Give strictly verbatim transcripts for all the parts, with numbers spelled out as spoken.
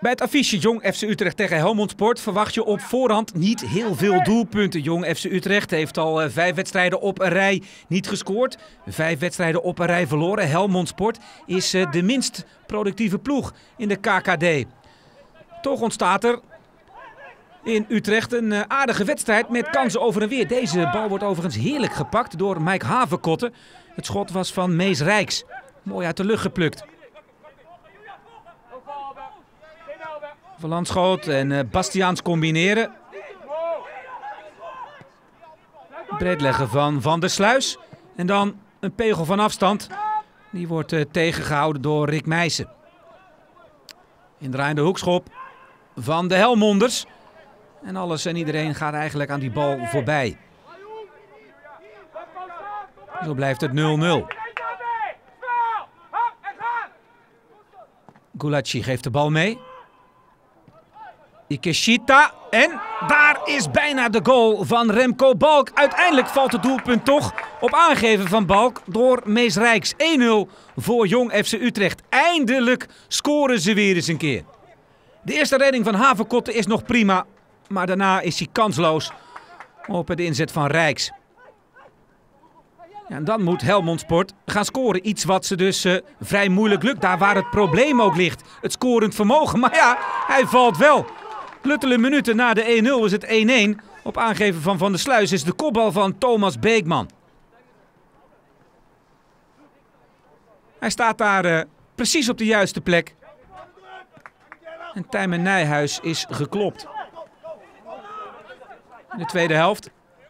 Bij het affiche Jong F C Utrecht tegen Helmond Sport verwacht je op voorhand niet heel veel doelpunten. Jong F C Utrecht heeft al uh, vijf wedstrijden op een rij niet gescoord. Vijf wedstrijden op een rij verloren. Helmond Sport is uh, de minst productieve ploeg in de K K D. Toch ontstaat er in Utrecht een uh, aardige wedstrijd met kansen over en weer. Deze bal wordt overigens heerlijk gepakt door Mike Haverkotte. Het schot was van Mees Rijks. Mooi uit de lucht geplukt. Van Landschoot en uh, Bastiaans combineren. Breed leggen van Van der Sluis. En dan een pegel van afstand. Die wordt uh, tegengehouden door Rick Meijsen. Indraaiende hoekschop van de Helmonders. En alles en iedereen gaat eigenlijk aan die bal voorbij. Zo blijft het nul nul. Gulacsi geeft de bal mee. Ikeshita. En daar is bijna de goal van Remco Balk. Uiteindelijk valt het doelpunt toch op aangeven van Balk door Mees Rijks. één nul voor Jong F C Utrecht. Eindelijk scoren ze weer eens een keer. De eerste redding van Haverkotte is nog prima. Maar daarna is hij kansloos op het inzet van Rijks. Ja, en dan moet Helmond Sport gaan scoren. Iets wat ze dus uh, vrij moeilijk lukt. Daar waar het probleem ook ligt. Het scorend vermogen. Maar ja, hij valt wel. Luttele minuten na de één nul is het één één. Op aangeven van Van der Sluis is de kopbal van Thomas Beekman. Hij staat daar uh, precies op de juiste plek. En Tijmen Nijhuis is geklopt. In de tweede helft.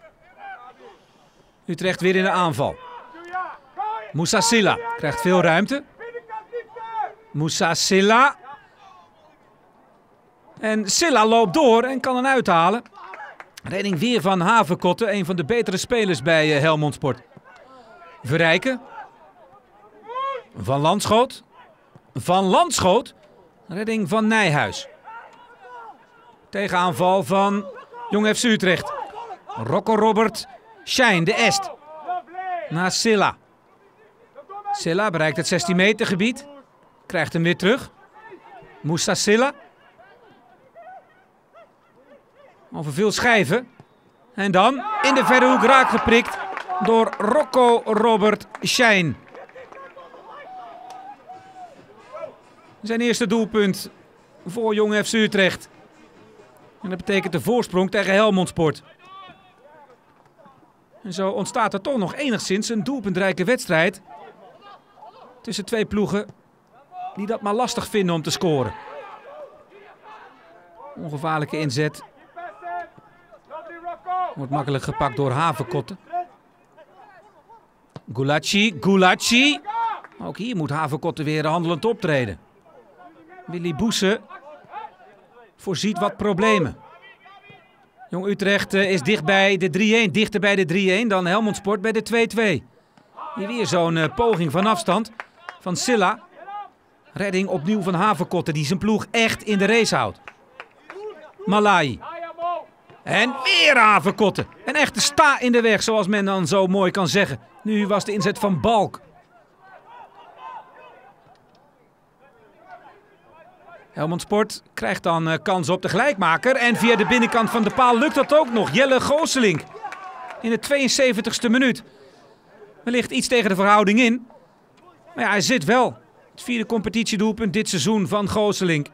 Utrecht weer in de aanval. Moussa Silla krijgt veel ruimte. Moussa Silla. En Silla loopt door en kan hem uithalen. Redding weer van Haverkotte, een van de betere spelers bij Helmond Sport. Verrijken. Van Landschoot. Van Landschoot. Redding van Nijhuis. Tegenaanval van Jong F C Utrecht. Rocco Robert Schijn, de Est. Naar Silla. Silla bereikt het zestien meter gebied. Krijgt hem weer terug. Moussa Silla. Over veel schijven. En dan in de verre hoek raak geprikt door Rocco Robert Schijn. Zijn eerste doelpunt voor Jong F C Utrecht. En dat betekent de voorsprong tegen Helmond Sport. En zo ontstaat er toch nog enigszins een doelpuntrijke wedstrijd. Tussen twee ploegen die dat maar lastig vinden om te scoren. Ongevaarlijke inzet. Wordt makkelijk gepakt door Haverkotte. Gulacsi, Gulacsi. Ook hier moet Haverkotte weer handelend optreden. Willy Boesse voorziet wat problemen. Jong Utrecht is dicht bij de drie één. Dichter bij de drie één dan Helmond Sport bij de twee twee. Hier weer zo'n uh, poging van afstand van Silla. Redding opnieuw van Haverkotte die zijn ploeg echt in de race houdt. Malai. En weer Haverkotte. Een echte sta in de weg zoals men dan zo mooi kan zeggen. Nu was de inzet van Balk. Helmond Sport krijgt dan uh, kans op de gelijkmaker. En via de binnenkant van de paal lukt dat ook nog. Jelle Gooselink in de tweeënzeventigste minuut. Wellicht iets tegen de verhouding in. Maar ja, hij zit wel. Het vierde competitiedoelpunt dit seizoen van Gooselink.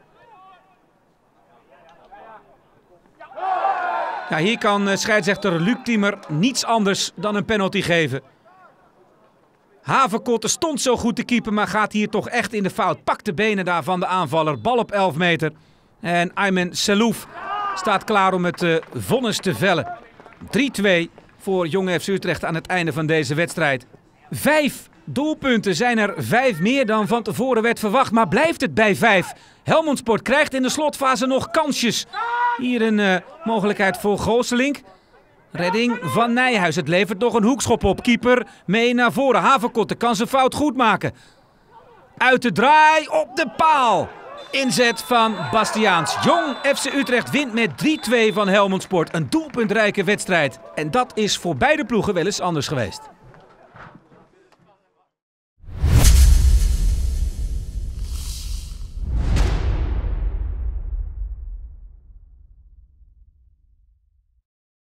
Ja, hier kan uh, scheidsrechter Luc Tiemer niets anders dan een penalty geven. Haverkotte stond zo goed te keeper, maar gaat hier toch echt in de fout. Pakt de benen daar van de aanvaller. Bal op elf meter. En Aymen Selouf staat klaar om het uh, vonnis te vellen. drie twee voor Jong F C Utrecht aan het einde van deze wedstrijd. Vijf doelpunten zijn er, vijf meer dan van tevoren werd verwacht. Maar blijft het bij vijf? Helmond Sport krijgt in de slotfase nog kansjes. Hier een uh, mogelijkheid voor Gooselink. Redding van Nijhuis. Het levert nog een hoekschop op. Keeper mee naar voren. Haverkotte kan zijn fout goed maken. Uit de draai op de paal. Inzet van Bastiaans. Jong F C Utrecht wint met drie twee van Helmond Sport. Een doelpuntrijke wedstrijd. En dat is voor beide ploegen wel eens anders geweest.